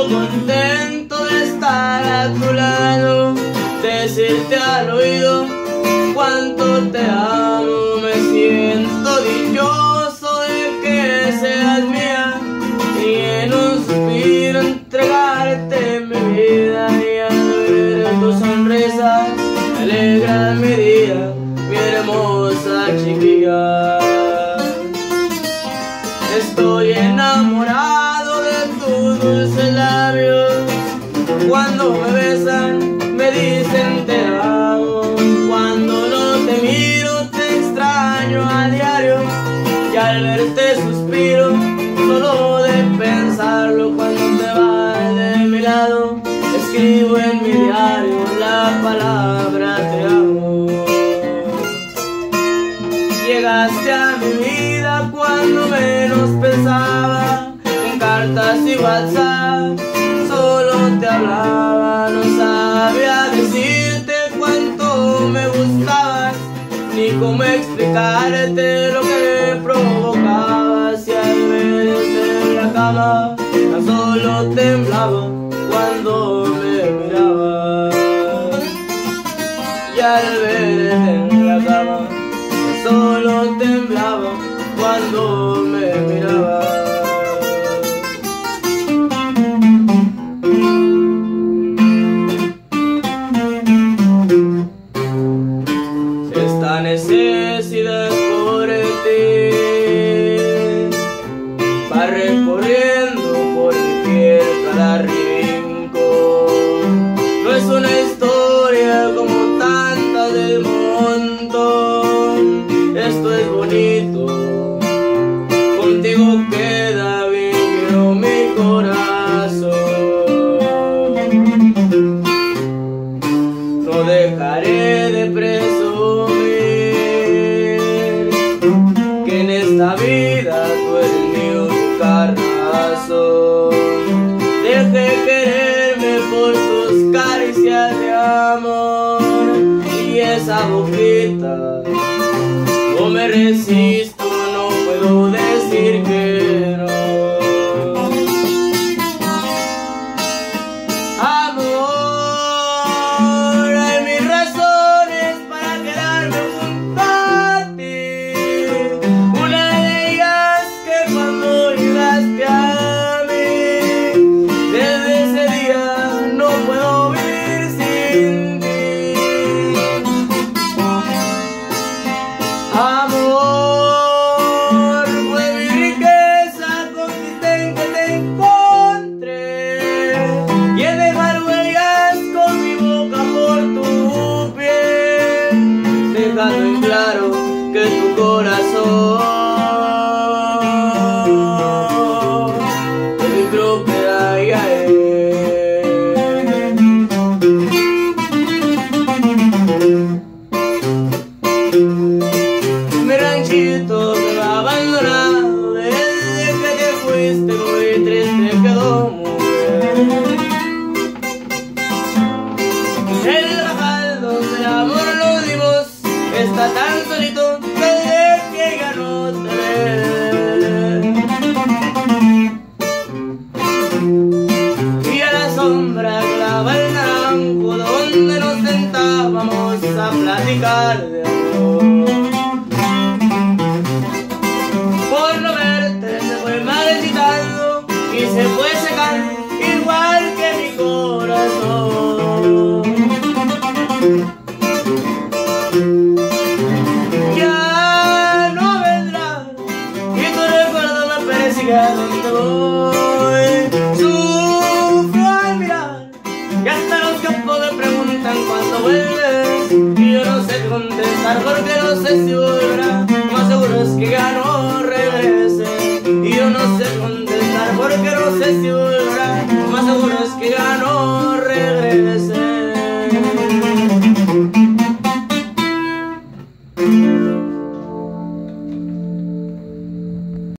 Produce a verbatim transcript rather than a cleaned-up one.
contento de estar a tu lado, decirte al oído cuánto te amo. Me siento dichoso de que seas mía y en un suspiro entregarte mi vida, y al ver tu sonrisa me alegra mi día, mi hermosa chiquilla. Estoy enamorado de tus dulces labios, cuando me besan me dicen te amo. Cuando no te miro te extraño a diario, y al verte suspiro solo de pensarlo. Cuando te vas de mi lado escribo en mi diario la palabra te amo. Llegaste a mi vida cuando menos pensaba, con cartas y WhatsApp solo te hablaba. No sabía decirte cuánto me gustabas, ni cómo explicarte lo que provocabas. Y al verte en la cama tan solo temblaba cuando me mirabas. Y al verte en la cama solo temblaba cuando me miraba. Esta necesidad por ti va recorriendo por mi piel cada rincón. No es una historia como tantas del montón. Esto es bonito, contigo queda bien mi corazón. No dejaré de presumir que en esta vida tú eres mío, mi corazón. Dejé quererme por tus caricias de amor, y esa boquita no me resisto, no puedo decir que no. Amor, hay mil razones para quedarme junto a ti. Una de ellas que cuando llegaste a mí, desde ese día no puedo vivir sin ti. Amor, fue mi riqueza conquisté en que te encontré, y he dejado huellas con mi boca por tu piel, dejando en claro que tu corazón es mi propiedad. Y a él mi ranchito me va abandonado, desde que te fuiste muy triste quedó, mujer. El rajal donde el amor nos dimos está tan solito desde que ya no te ve. Y a la sombra clava el naranjo donde nos sentábamos a platicar de amor. Por no verte se fue marchitando y se fue secando igual que mi corazón. Ya no vendrá y tu recuerdo me persigue donde voy. Sufro al mirar y hasta los campos me preguntan cuándo vuelves, y yo no sé contestar porque no sé si volverá. Más seguro es que ya no regrese, y yo no sé contestar porque no sé si volverá.